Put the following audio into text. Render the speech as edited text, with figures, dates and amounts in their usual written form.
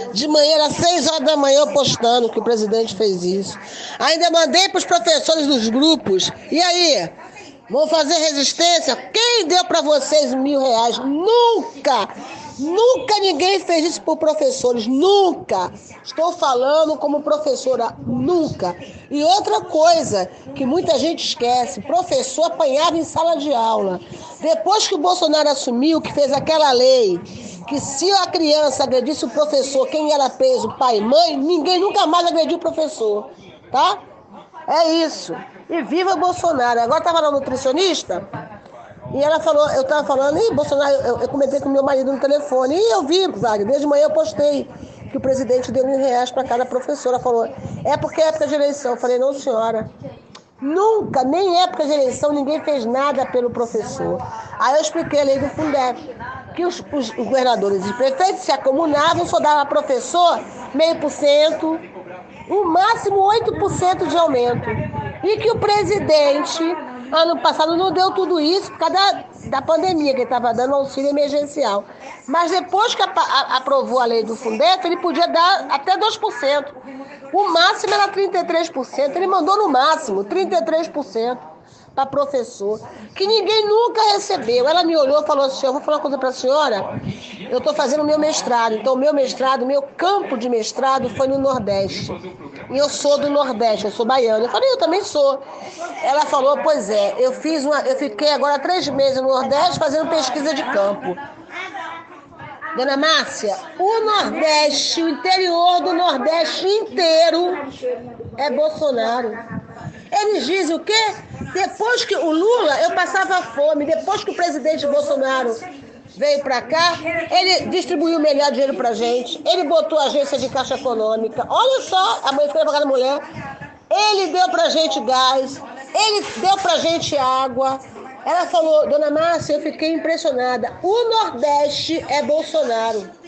De manhã, era 6 horas da manhã, eu postando que o presidente fez isso. Ainda mandei para os professores dos grupos. E aí? Vão fazer resistência? Quem deu para vocês R$ 1.000? Nunca! Nunca ninguém fez isso por professores. Nunca! Estou falando como professora. Nunca! E outra coisa que muita gente esquece. Professor apanhava em sala de aula. Depois que o Bolsonaro assumiu, que fez aquela lei, que se a criança agredisse o professor, quem era preso, pai e mãe, ninguém nunca mais agrediu o professor. Tá? É isso. E viva Bolsonaro. Agora estava na nutricionista e ela falou, eu estava falando, e Bolsonaro, eu comentei com meu marido no telefone, e eu vi, Wagner, desde manhã eu postei que o presidente deu R$ 1.000 para cada professora. Ela falou, é porque é época de eleição. Eu falei, não, senhora. Nunca, nem em época de eleição, ninguém fez nada pelo professor. Aí eu expliquei a lei do Fundeb, que os governadores e prefeitos se acumulavam, só dava professor 0,5%, o máximo 8% de aumento. E que o presidente, ano passado, não deu tudo isso por causa da pandemia, que ele estava dando auxílio emergencial. Mas depois que aprovou a lei do Fundeb, ele podia dar até 2%. O máximo era 33%. Ele mandou no máximo 33% para professor, que ninguém nunca recebeu. Ela me olhou e falou assim, eu vou falar uma coisa para a senhora, eu estou fazendo o meu mestrado, então o meu mestrado, meu campo de mestrado foi no Nordeste. E eu sou do Nordeste, eu sou baiana. Eu falei, eu também sou. Ela falou, pois é, eu fiquei agora 3 meses no Nordeste fazendo pesquisa de campo. Dona Márcia, o Nordeste, o interior do Nordeste inteiro é Bolsonaro. Eles dizem o quê? Depois que o Lula, eu passava fome. Depois que o presidente Bolsonaro veio para cá, ele distribuiu o melhor dinheiro pra gente. Ele botou a agência de caixa econômica. Olha só, a mãe foi pra cada mulher. Ele deu pra gente gás. Ele deu pra gente água. Ela falou, dona Márcia, eu fiquei impressionada. O Nordeste é Bolsonaro.